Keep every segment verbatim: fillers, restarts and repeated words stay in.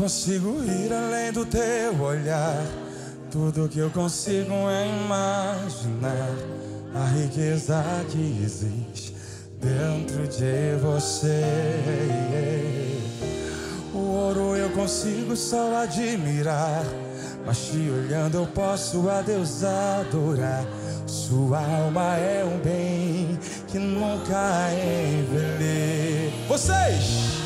consigo ir além do teu olhar. Tudo que eu consigo é imaginar a riqueza que existe dentro de você. O ouro eu consigo só admirar, mas te olhando eu posso a Deus adorar. Sua alma é um bem que nunca envelhece. Vocês!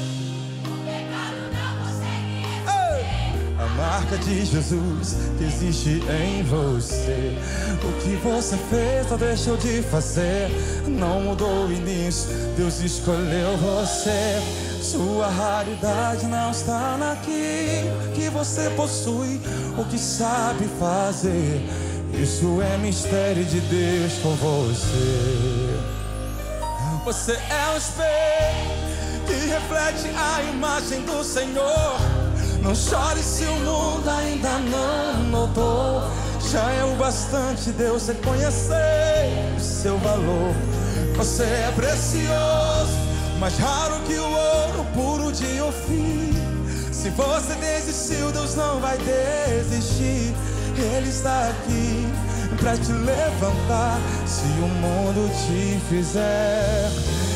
A marca de Jesus que existe em você. O que você fez ou deixou de fazer não mudou o início, Deus escolheu você. Sua raridade não está naquilo que você possui ou que sabe fazer. Isso é mistério de Deus com você. Você é um espelho que reflete a imagem do Senhor. Não chore se o mundo ainda não notou. Já é o bastante Deus reconhecer o seu valor. Você é precioso, mais raro que o ouro puro de Ofir. Se você desistiu, Deus não vai desistir. Ele está aqui pra te levantar se o mundo te fizer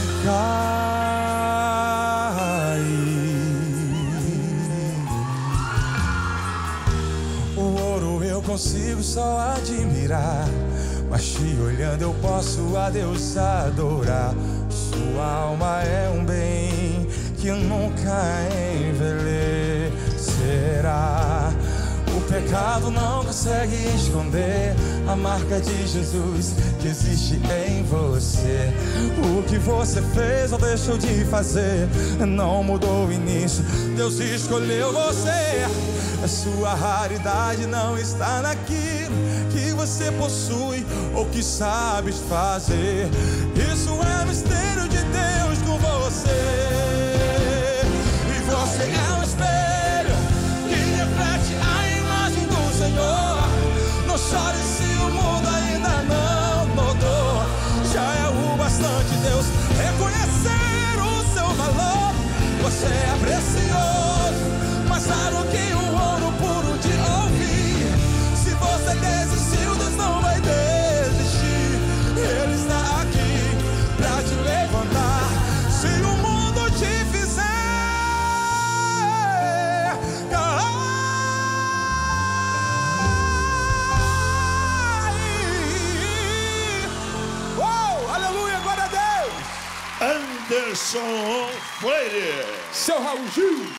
cair. Eu consigo só admirar, mas te olhando eu posso a Deus adorar. Sua alma é um bem que nunca envelhecerá. O pecado não consegue esconder a marca de Jesus que existe em você. O que você fez ou deixou de fazer não mudou o início, Deus escolheu você. A sua raridade não está naquilo que você possui ou que sabes fazer. Isso é mistério de Deus com você. E você é um espelho que reflete a imagem do Senhor. Não chore se o mundo ainda não notou. Já é o bastante Deus reconhecer o seu valor. Você é precioso, mais raro que o ouro puro de Ofir. Se você desistiu, Deus não vai desistir. Ele está aqui pra te levantar se o mundo te fizer cair. Uou, aleluia, glória a Deus. Anderson Freire. Seu Raul Gil.